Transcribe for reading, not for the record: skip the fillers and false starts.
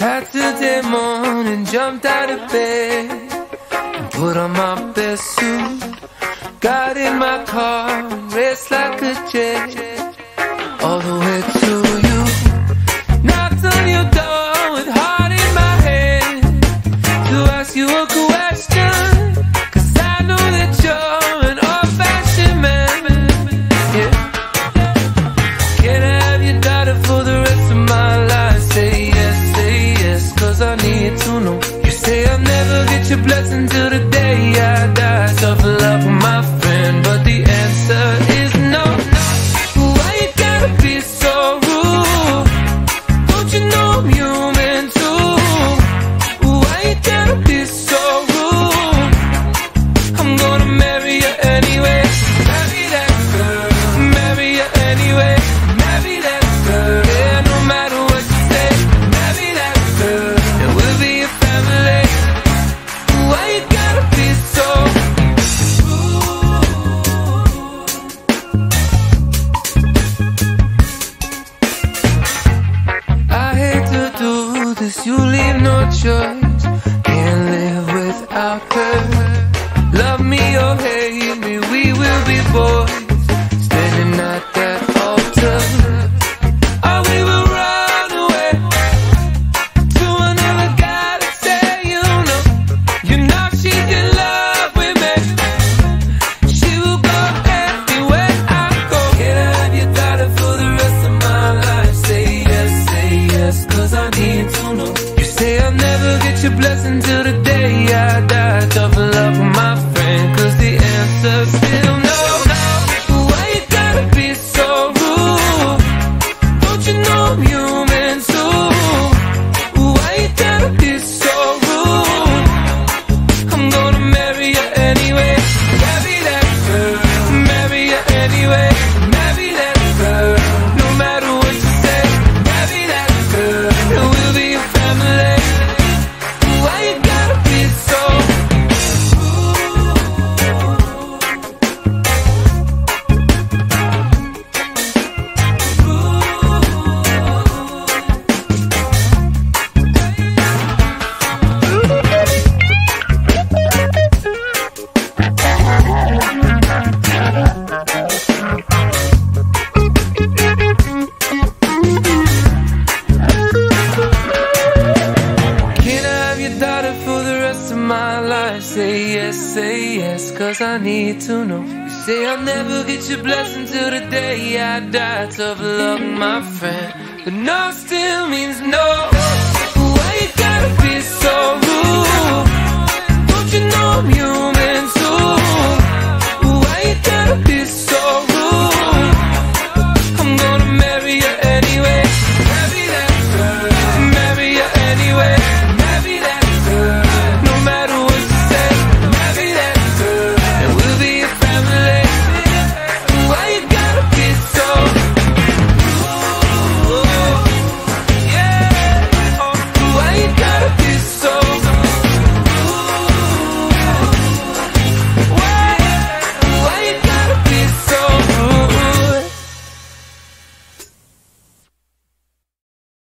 Saturday morning, jumped out of bed and put on my best suit. Got in my car and raced like a jet all the way to you. Knocked on your door with heart in my hand to ask you a question, 'cause I know that you're an old-fashioned man. Yeah. Can I have your daughter for the rest of my life? Say yes, 'cause I need to know. You say I'll never get your blessing till the day I die. Tough love with my friend, but the answer is no. Why you gotta be so rude? Don't you know I'm human too? Why you gotta be so rude? I'm gonna marry you anyway. Marry that girl. Marry you anyway. Marry that girl. Yeah, no matter what you say. Marry that girl. And we'll be a family. Why you gotta be so rude? I hate to do this, you leave no choice. Can't live without her. Love me or hate me, we will be boys standing at that altar. Or we will run away to another guy to say you know she's in love with me. She will go everywhere I go. Can I have your daughter for the rest of my life? Say yes, 'cause I need to know. You say I'll never get your blessing till the day I die. Tough love with my friend, 'cause the answer's still no. Why you gotta be so rude? Don't you know I'm human too? Why you gotta be so rude? I'm gonna marry you anyway. Marry that girl. Marry you anyway. Marry that girl. No matter what you say. Marry that girl. And we'll be a family. Why you gotta be so Say yes, 'cause I need to know. You say I'll never get your blessing till the day I die. Tough love, my friend, but no still means no. Why you gotta be so